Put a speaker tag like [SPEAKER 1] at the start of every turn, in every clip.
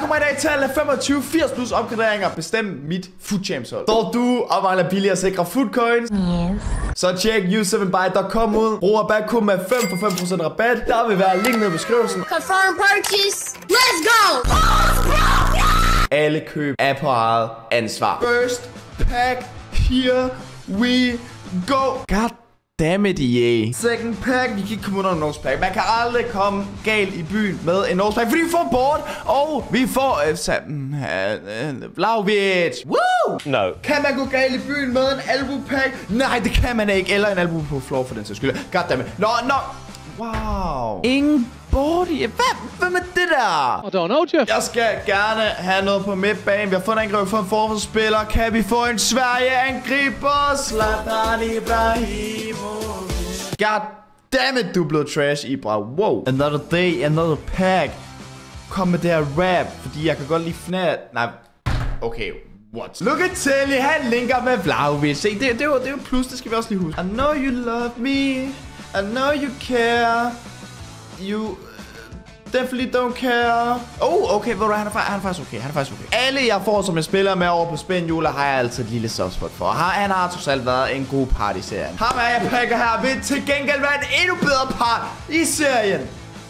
[SPEAKER 1] kommer i dag til at lade 25 80 plus opgraderinger bestemme mit Food Champs hold. Står du og mangler billigere sikre food coins? Yes. Så tjek u7buy.com ud. Brug rabatkode med 5 for 5% rabat. Der vil være link nede i beskrivelsen.
[SPEAKER 2] Confirm purchase. Let's go!
[SPEAKER 1] Alle køb er på eget ansvar. First pack, here we go. God damn it, EA. Second pack, vi kan ikke komme under en nose pack. Man kan aldrig komme galt i byen med en nose pack, fordi vi får board, og vi får Vlahovic. Woo!
[SPEAKER 3] No.
[SPEAKER 1] Kan man gå galt i byen med en albu pack? Nej, det kan man ikke. Eller en albu på floor for den sags skyld. Goddammit. Nå. Wow. Ingen body. Hvad med det der?
[SPEAKER 3] I don't know, Jeff.
[SPEAKER 1] Jeg skal gerne have noget på midtbanen. Vi har fået en angreb for en forholdsspiller. Kan vi få en Sverige-angriber? Zlatan Ibrahimovic. God damn it, du er blevet trash, Ibra. Wow. Another day, another pack. Kom med det her rap, fordi jeg kan godt lide Fnat. Nej, okay. What? Look at Telly, han linker med Vlahovic. Se, det er jo plus, det skal vi også lige huske. I know you love me. I know you care. You definitely don't care. Okay, ved du, han er faktisk okay. Alle jeg får, som jeg spiller med over på Spinhjuler, har jeg altid et lille softspot for. Han har trods alt været en god part i serien. Ham er jeg pakker her vil til gengæld være en endnu bedre part i serien.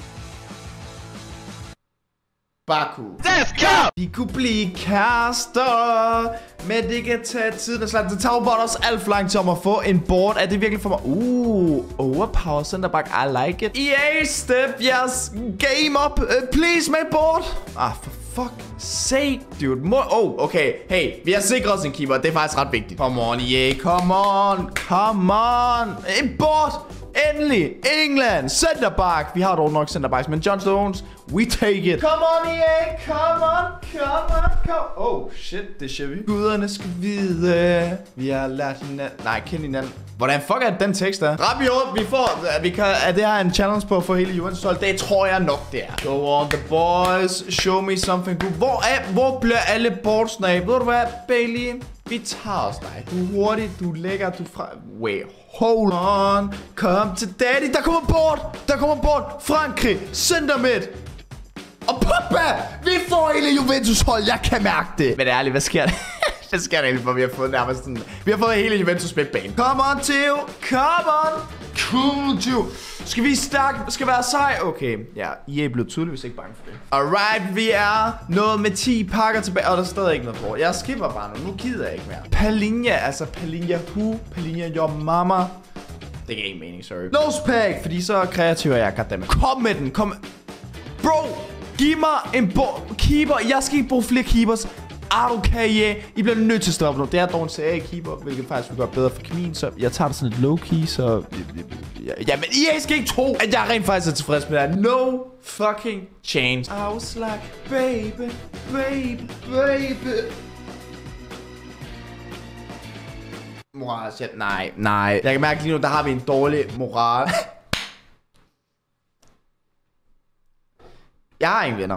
[SPEAKER 1] Baku. Let's go! Vi kunne blive kærester, men det kan tage tid. Det tager jo bare også alt for lang tid om at få en board. Er det virkelig for mig? Overpower centerback. I like it. EA, step jeres game up. Please, make board. For fuck sake, dude. Okay. Hey, vi har sikret os en keeper. Det er faktisk ret vigtigt. Come on, EA. Come on. En board. Endelig, England, centerback. Vi har dog nok centerbacks, men John Stones, we take it. Come on, EA, come on. Oh, shit, det er vi. Guderne skal vide, vi har lært hinanden. Nej, kende hinanden. Hvordan fuck er den tekst der? Rabiot, er det her en challenge på at få hele Juventus hold? Det tror jeg nok, det er. Go on, the boys, show me something good. Hvor bliver alle boardsene af? Ved du hvad, Bailey? Vi tager os dig. Du er hurtig, du er lækker, du er fra... Wait, hold on. Kom til daddy. Der kommer bort. Frankrig. Center midt. Og Pogba. Vi får hele Juventus hold. Jeg kan mærke det. Men ærligt, hvad sker der? Hvad sker der egentlig, for vi har fået nærmest sådan... Vi har fået hele Juventus midtbane. Come on, Theo. Cool, Theo. Skal vi stærke? Skal være sej? Okay, ja. I er blevet tydeligvis ikke bange for det. Alright, vi er noget med 10 pakker tilbage. Og der er stadig ikke noget på. Jeg skipper bare nu. Nu gider jeg ikke mere. Palinja, Palinja, your mama. Det giver ingen mening, sorry. Nose pack, fordi så kreativ er jeg. Goddammit. Kom med den, Bro, giv mig en keeper. Jeg skal ikke bruge flere keepers. Okay, I bliver nødt til at stoppe nu. Det er dog en serie-keeper, hvilket faktisk vil gøre bedre for kemien. Så jeg tager det sådan lidt low-key, så... Jamen, I skal ikke tro, at jeg rent faktisk er tilfreds med det her. No fucking chance. I was like, baby. Moral, shit. Nej. Jeg kan mærke lige nu, der har vi en dårlig moral. Jeg har ingen venner.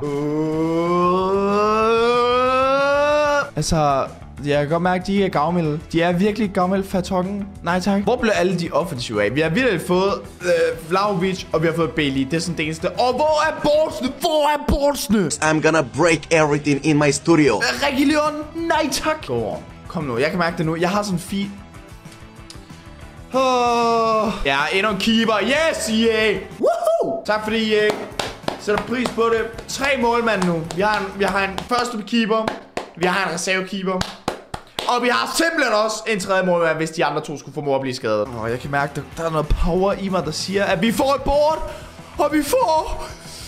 [SPEAKER 1] Altså, jeg kan godt mærke, at de er gavmilde. De er virkelig gavmilde, Fatokken. Nej tak. Hvor blev alle de offensive af? Vi har virkelig fået Vlahovic, og vi har fået Bailey. Det er sådan det eneste. Og hvor er boardsene? I'm gonna break everything in my studio. Reguilon? Nej tak. Kom nu, jeg kan mærke det nu. Jeg har sådan fint. Ja, endnu en keeper. Yes, EA. Woohoo! Tak fordi EA sætter pris på det. 3 målmænd nu. Vi har en første keeper. Vi har en reservekeeper. Og vi har simpelthen også en tredje målmand, hvis de andre to skulle formå at blive skadet. Jeg kan mærke, der er noget power i mig, der siger, at vi får et board. Og vi får...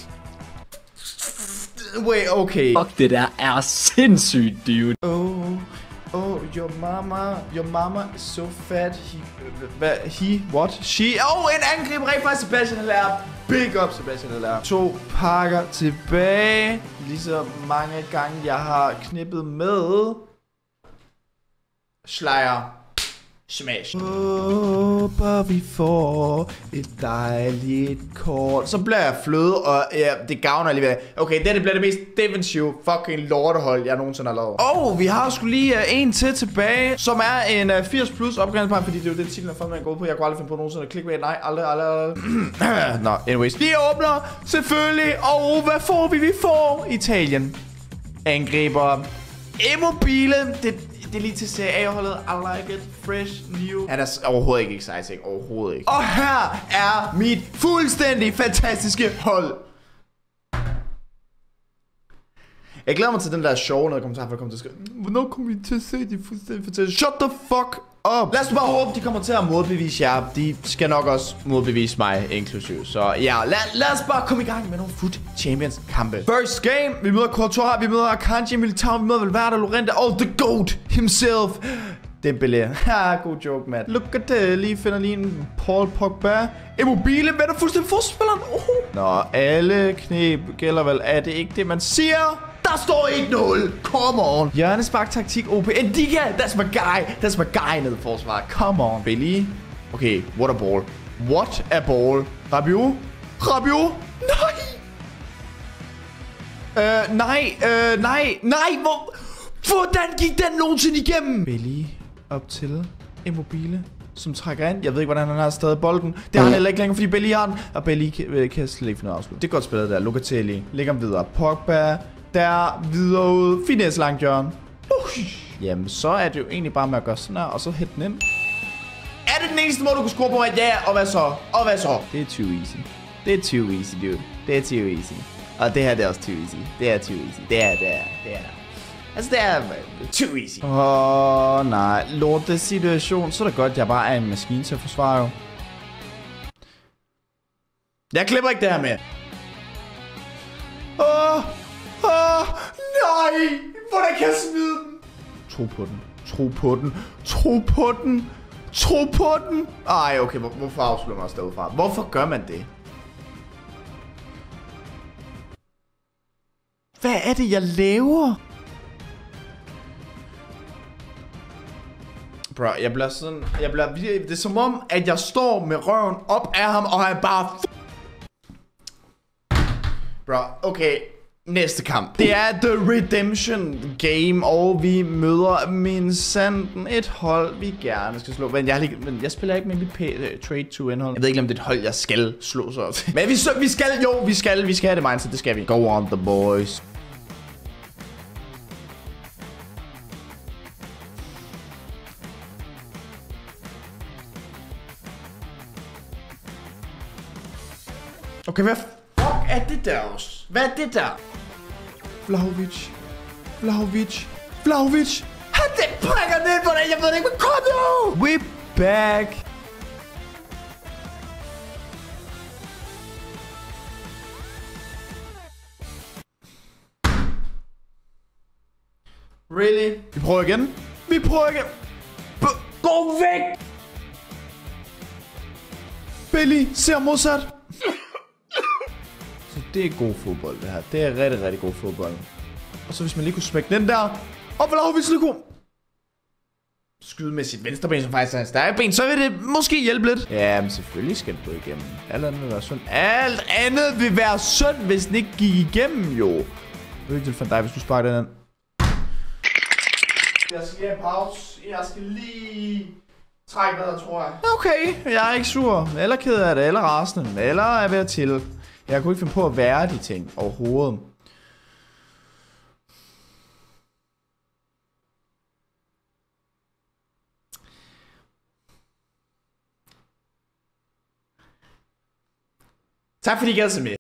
[SPEAKER 1] Wait, okay.
[SPEAKER 4] Fuck, det der er sindssygt, dude.
[SPEAKER 1] Oh, your mama is so fat. She. En angreb rent fra Sebastian Haller. Big up, Sebastian Haller. 2 pakker tilbage. Lige så mange gange, jeg har knippet med. Schleier. Smash. Håber vi får et dejligt kort. Så bliver jeg fløde, og ja, det gavner alligevel. Okay, det bliver det mest defensive fucking lortehold, jeg nogensinde har lavet. Vi har sgu lige en tilbage, som er en 80 plus opgraderingspakke, fordi det er jo det titlen, jeg går på. Jeg kunne aldrig finde på nogensinde at klikke med. Nej, aldrig. Nå, anyways. Vi åbner selvfølgelig, og hvad får vi? Vi får Italien. angriber. Immobile. Det er lige til CA-holdet. I like it. Fresh, new. Han er overhovedet ikke exciting. Overhovedet ikke. Og her er mit fuldstændig fantastiske hold. Jeg glæder mig til den der show, når jeg kommer til at komme til at skrive. Hvornår kommer vi til at se de fuldstændig fantastiske? Shut the fuck up. Lad os bare håbe, de kommer til at modbevise jer. De skal nok også modbevise mig, inklusiv. Så ja, lad os bare komme i gang med nogle Foot Champions kampe. First game. Vi møder Courtois, vi møder Akanji, Militao, vi møder Valverde, Llorente og the GOAT himself. Dembélé. Ha, god joke, Matt. Look at det. Lige finder lige en Paul Pogba. Immobile vender fuldstændig forspilleren. Nå, alle knep gælder vel. Er det ikke det, man siger? Der står 1-0. Come on. Hjørnespark taktik OP. Ndika. That's my guy. That's my guy nede i forsvaret. Come on. Billy. Okay, what a ball. What a ball. Rabiot. Rabiot. Nej. Nej. Hvordan gik den nogensinde igennem? Billy. Op til Immobile, som trækker ind. Jeg ved ikke, hvordan han har stadig bolden. Det har han heller ikke længere, fordi Belly har den. Og Belly kan slet ikke finde noget afslut. Det er godt spillet der. Locatelli. Lægger ham videre. Pogba. Der. Videre ud. Finesse langt hjørne. Jamen, så er det jo egentlig bare med at gøre sådan her. Og så hætte den ind. Er det den eneste måde, du kan score på mig? Ja, og hvad så? Og hvad så? Det er too easy. Det er too easy, dude. Det er too easy. Og det her, det er også too easy. Det er too easy. Det er. Altså, det er too easy. Nej. Lorte situation. Så er det godt, jeg bare er en maskine til at forsvare jo. Jeg klipper ikke det her med. Nej. Hvordan kan jeg smide den? Tro på den. Tro på den. Tro på den. Tro på den. Ej, okay. Hvorfor afslutter man også derudfra? Hvorfor gør man det? Hvad er det, jeg laver? Bro, jeg bliver det er som om, at jeg står med røven op af ham, og han bare Bro, okay. Næste kamp. Det er The Redemption Game, og vi møder Minsanden, et hold, vi gerne skal slå. Men jeg spiller ikke med mit Trade to indhold. Jeg ved ikke, om det er et hold, jeg skal slå så. Men vi skal have det mindset, det skal vi. Go on, the boys. Okay, hvad fuck er det der også? Hvad er det der? Vlahovic. Han det brækker ned på det. Jeg ved ikke, hvad kom nu? We're back. Really? Vi prøver igen. Gå væk. Billy ser modsat. Så det er god fodbold, det her. Det er rigtig, rigtig god fodbold. Og så hvis man lige kunne smække den der. Og Vlahovic lige kunne skyde med sit venstreben, som faktisk er hans stærke ben, så vil det måske hjælpe lidt. Ja, men selvfølgelig skal det gå igennem. Alt andet vil være synd. Alt andet vil være synd, hvis den ikke gik igennem, jo. Det er ikke til dig, hvis du sparker den ind. Jeg skal lige have pause. Jeg skal lige trække vejret, tror jeg. Okay, jeg er ikke sur. Eller ked af det, eller rasende, eller er ved at til. Jeg kunne ikke finde på at være de ting overhovedet. Tak fordi I gad se med.